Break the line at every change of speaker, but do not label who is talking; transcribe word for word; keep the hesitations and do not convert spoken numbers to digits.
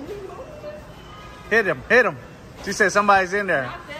Hit him, hit him. She said somebody's in there.